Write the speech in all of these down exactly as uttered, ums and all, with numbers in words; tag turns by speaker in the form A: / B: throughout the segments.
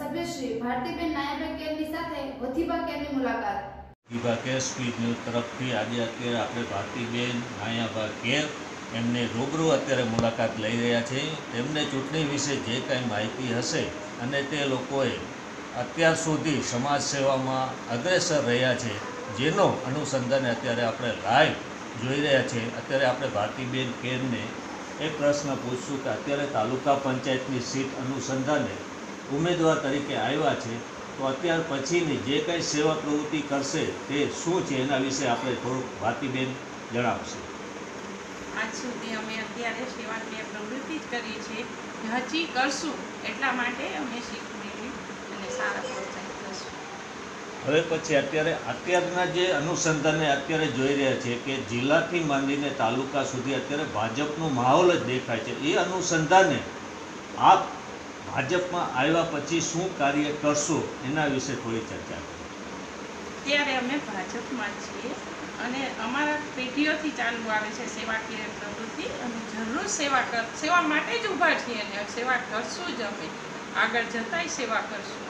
A: ધારાસભ્ય શ્રી ભારતીબેન નાયાભાઈ કેરની સાથે વથીબા કેરની મુલાકાત।
B: વથીબા કેર સ્પીડ ન્યૂઝ તરફથી આજે અત્યારે આપણે ભારતીબેન નાયાભા કેર એમને રૂબરૂ અત્યારે મુલાકાત લઈ રહ્યા છે। તેમને ચૂંટણી વિશે જે કાંઈ માહિતી હશે અને તે લોકોએ અત્યાર સુધી સમાજ સેવામાં અગ્રેસર રહ્યા છે જેનો અનુસંધાને અત્યારે આપણે લાઈવ જોઈ રહ્યા છે। અત્યારે આપણે ભારતીબેન કેરને એક પ્રશ્ન પૂછશું કે અત્યારે તાલુકા પંચાયતની સીટ અનુસંધાને ઉમેદવાર તરીકે આવ્યા છે, તો અત્યાર પછીની જે કંઈ સેવા પ્રવૃત્તિ કરશે તે શું છે એના વિશે આપણે થોડુંક ભારતીબેન જણાવશે।
C: આજ સુધી અમે અત્યારે સેવાકીય પ્રવૃત્તિ જ કરી છે, હજી કરશું એટલા માટે અમે શીખ મેળવી અને સારા પ્રોત્સાહિત કરશું।
B: હવે પછી અત્યારે અત્યારના જે અનુસંધાને અત્યારે જોઈ રહ્યા છે કે જિલ્લાથી માંડીને તાલુકા સુધી અત્યારે ભાજપનો માહોલ જ દેખાય છે, એ અનુસંધાને આપ ભાજપમાં આવ્યા પછી શું કાર્ય કરશો એના વિશે થોડી ચર્ચા કરો।
C: ત્યારે અમે ભાજપમાં છીએ અને અમારા પેઢીઓથી ચાલુ આવે છે સેવાકીય પ્રવૃત્તિ, અમે જરૂર સેવા કર સેવા માટે જ ઊભા છીએ અને સેવા કરશું જ, અમે આગળ જતાંય સેવા કરશું।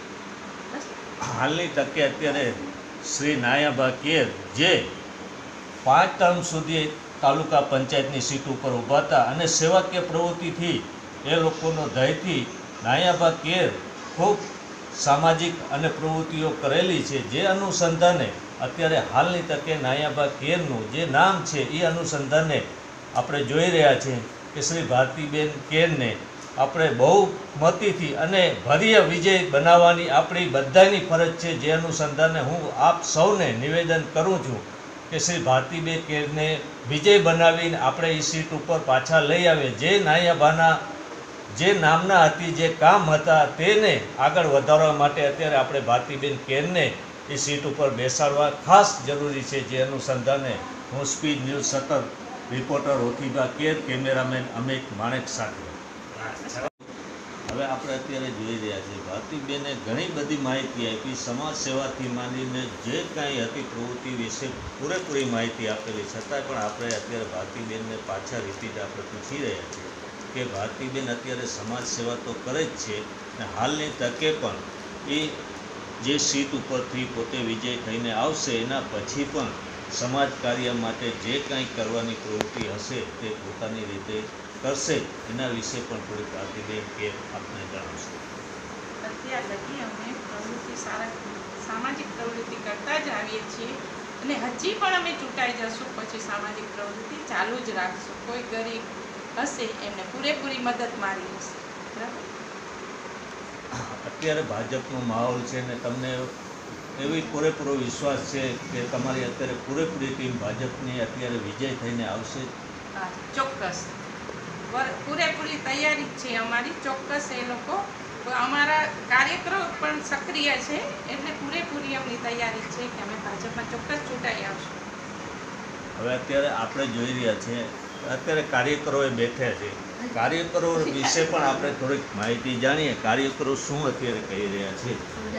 B: હાલની તકે અત્યારે શ્રી નાયાભા કેર જે પાંચ ટર્મ સુધી તાલુકા પંચાયતની સીટ ઉપર ઊભા હતા અને સેવાકીય પ્રવૃત્તિથી એ લોકોનો ધ્યેયથી નાયાભા કેર ખૂબ સામાજિક અને પ્રવૃત્તિઓ કરેલી છે, જે અનુસંધાને અત્યારે હાલની તકે નાયાભા કેરનું જે નામ છે એ અનુસંધાને આપણે જોઈ રહ્યા છીએ કે શ્રી ભારતીબેન કેરને આપણે બહુ મતીથી અને ભવ્ય વિજય બનાવવાની આપણી બધાની ફરજ છે, જે અનુસંધાને હું આપ સૌને નિવેદન કરું છું કે શ્રી ભારતીબેન કેરને વિજય બનાવીને આપણે એ સીટ ઉપર પાછા લઈ આવીએ। જે નાયાભાના જે નામના હતી, જે કામ હતા તેને આગળ વધારવા માટે અત્યારે આપણે ભારતીબેન કેરને એ સીટ ઉપર બેસાડવા ખાસ જરૂરી છે, જે અનુસંધાને હું સ્પીડ ન્યૂઝ સતત રિપોર્ટર વથીબા કેર, કેમેરામેન અમિત માણેક સાથે। હવે આપણે અત્યારે જોઈ રહ્યા છીએ ભારતીબેને ઘણી બધી માહિતી આપી, સમાજ સેવાથી માંડીને જે કાંઈ હતી પ્રવૃત્તિ વિશે પૂરેપૂરી માહિતી આપેલી, છતાંય પણ આપણે અત્યારે ભારતીબેનને પાછા રિપીટ આપણે પૂછી રહ્યા છીએ કે ભારતીબેન અત્યારે સમાજ સેવા તો કરે જ છે અને હાલની તકે પણ એ જે સીટ ઉપરથી પોતે વિજય થઈને આવશે એના પછી પણ સમાજ કાર્ય માટે જે કાંઈ કરવાની પ્રવૃત્તિ હશે તે પોતાની રીતે કરશે, એના વિશે પણ થોડીક ભારતીબેન કે આપણે જણાવશો।
C: અત્યાર લગી અમે પ્રવૃત્તિ સારા સામાજિક પ્રવૃત્તિ કરતા જ આવીએ છીએ અને હજી પણ અમે ચૂંટાઈ જશું પછી સામાજિક પ્રવૃત્તિ ચાલુ જ રાખશું। કોઈ ગરીબ હશે એમને પૂરેપૂરી મદદ મારી હશે, બરાબર।
B: અત્યારે ભાજપનો માહોલ છે ને તમને એવી પૂરેપૂરો વિશ્વાસ છે કે તમારી અત્યારે પૂરેપૂરી ટીમ ભાજપની અત્યારે વિજય થઈને આવશે?
C: હા, ચોક્કસ પૂરેપૂરી તૈયારી છે અમારી, ચોક્કસ એ લોકો અમારા કાર્યકરો પણ સક્રિય છે એટલે પૂરેપૂરી આપણી તૈયારી છે કે અમે ભાજપમાં ચોક્કસ ચૂંટાઈ આવશું।
B: હવે અત્યારે આપણે જોઈ રહ્યા છીએ અત્યારે કાર્યકરોએ બેઠા છે, કાર્યકરો વિશે પણ આપણે થોડીક માહિતી જાણીએ, કાર્યકરો શું અત્યારે કહી રહ્યા છે।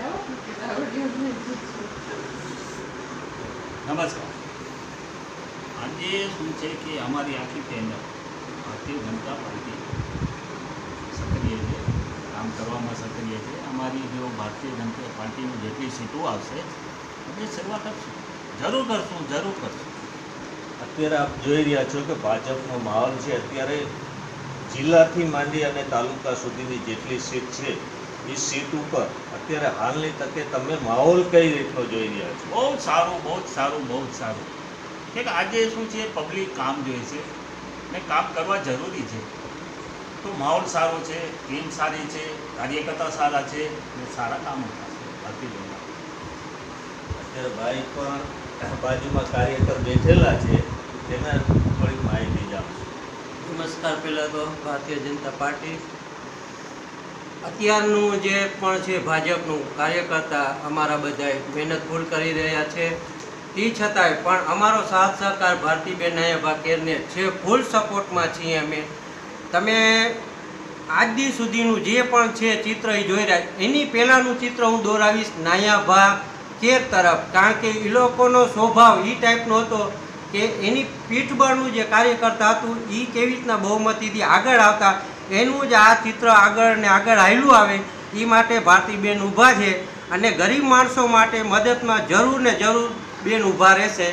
D: નમસ્કાર। આજે શું છે કે અમારી આખી પેનલ ભારતીય જનતા પાર્ટી સક્રિય છે, કામ કરવામાં સક્રિય છે। અમારી જો ભારતીય જનતા પાર્ટીની જેટલી સીટો આવશે એટલે સેવા કરશું, જરૂર કરશું, જરૂર કરશું।
B: અત્યારે આપ જોઈ રહ્યા છો કે ભાજપનો માહોલ છે, અત્યારે જિલ્લાથી માંડી અને તાલુકા સુધીની જેટલી સીટ છે એ સીટ ઉપર અત્યારે હાલની તકે તમે માહોલ કઈ રીતનો જોઈ રહ્યા છો?
D: બહુ જ સારું, બહુ જ સારું, બહુ જ સારું કે આજે શું છે પબ્લિક કામ જોઈએ છે ને કામ કરવા જરૂરી છે, તો માહોલ સારો છે, ટીમ સારી છે, કાર્યકર્તા સારા છે ને સારા કામો થશે ભારતીય જનતા।
B: અત્યારે ભાઈ પણ બાજુમાં કાર્યકર બેઠેલા છે, તેના થોડીક માહિતી જાણશો।
E: નમસ્કાર। પહેલાં તો ભારતીય જનતા પાર્ટી અત્યારનું જે પણ છે ભાજપનું કાર્યકર્તા અમારા બધાય મહેનત ફૂલ કરી રહ્યા છે, તે છતાંય પણ અમારો સાથ સહકાર ભારતીબેન નાયાભા કેરને છે, ફૂલ સપોર્ટમાં છીએ અમે। તમે આજ દી સુધીનું જે પણ છે ચિત્ર એ જોઈ રહ્યા, એની પહેલાંનું ચિત્ર હું દોરાવીશ નાયાભા કેર તરફ, કારણ કે એ લોકોનો સ્વભાવ એ ટાઈપનો હતો કે એની પીઠબળનું જે કાર્યકર્તા હતું એ કેવી રીતના બહુમતીથી આગળ આવતા, એનું જ આ ચિત્ર આગળ ને આગળ હાલ્યું આવે એ માટે ભારતીબેન ઊભા છે અને ગરીબ માણસો માટે મદદમાં જરૂર ને જરૂર બેન ઊભા રહેશે.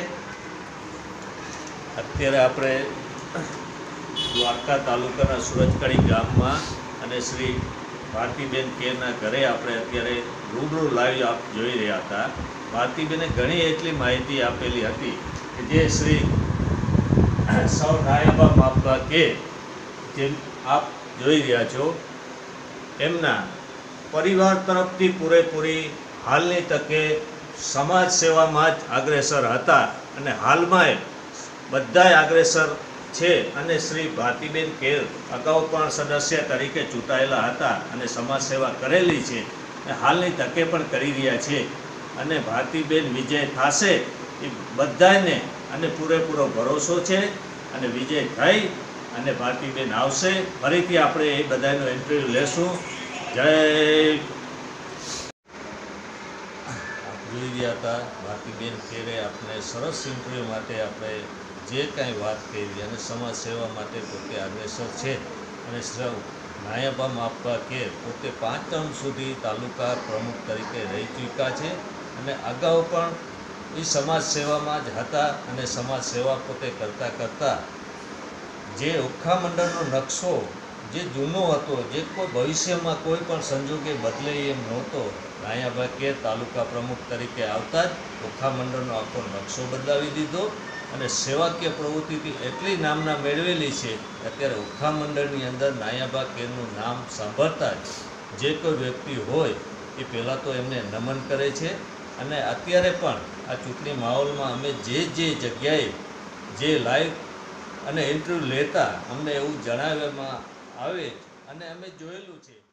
B: અત્યારે આપણે દ્વારકા તાલુકાના સુરજકડી ગામમાં અને શ્રી ભારતીબેન કેરના ઘરે આપણે અત્યારે રૂબરૂ લાઈવ આપ જોઈ રહ્યા હતા. ભારતીબેને ઘણી એટલી માહિતી આપેલી હતી કે જે શ્રી સૌ નાયાબા માપબા કે જેમ આપ જોઈ રહ્યા છો એમના પરિવાર તરફથી પૂરેપૂરી હાલની તકે સમાજ સેવામાં જ અગ્રેસર હતા અને હાલમાં બધાય અગ્રેસર છે. અને શ્રી ભારતીબેન કેર અગાઉ પણ સદસ્ય તરીકે ચૂંટાયેલા હતા અને સમાજ સેવા કરેલી છે અને હાલની તકે પણ કરી રહ્યા છે. અને ભારતીબેન વિજય થશે એ બધાને અને પૂરેપૂરો ભરોસો છે અને વિજય થઈ અને ભારતીબેન આવશે. ફરીથી આપણે એ બધાનો ઇન્ટરવ્યૂ લેશું. જય જોઈ રહ્યા હતા ભારતીબેન કેરે આપણે સરસ ઇન્ટરવ્યૂ માટે આપણે જે કાંઈ વાત કરી અને સમાજ સેવા માટે પોતે અગ્રેસર છે અને સૌ નાયાબા માપબા કેર પોતે પાંચ ટર્મ સુધી તાલુકા પ્રમુખ તરીકે રહી ચૂક્યા છે અને અગાઉ પણ એ સમાજ સેવામાં જ હતા અને સમાજ સેવા પોતે કરતાં કરતાં જે ઓખા મંડળનો નકશો જે જૂનો હતો, જે કોઈ ભવિષ્યમાં કોઈ પણ સંજોગે બદલે એમ નહોતો, નાયાબા કેર તાલુકા પ્રમુખ તરીકે આવતા જ ઓખા મંડળનો આખો નકશો બદલાવી દીધો અને સેવાકીય પ્રવૃત્તિથી એટલી નામના મેળવેલી છે કે અત્યારે ઓખા મંડળની અંદર નાયાબા કેરનું નામ સાંભળતા જ જે કોઈ વ્યક્તિ હોય એ પહેલાં તો એમને નમન કરે છે. અને અત્યારે પણ આ ચૂંટણી માહોલમાં અમે જે જે જગ્યાએ જે લાઈવ અને ઇન્ટરવ્યૂ લેતા અમને એવું જણાવવામાં આવે અને અમે જોયેલું છે.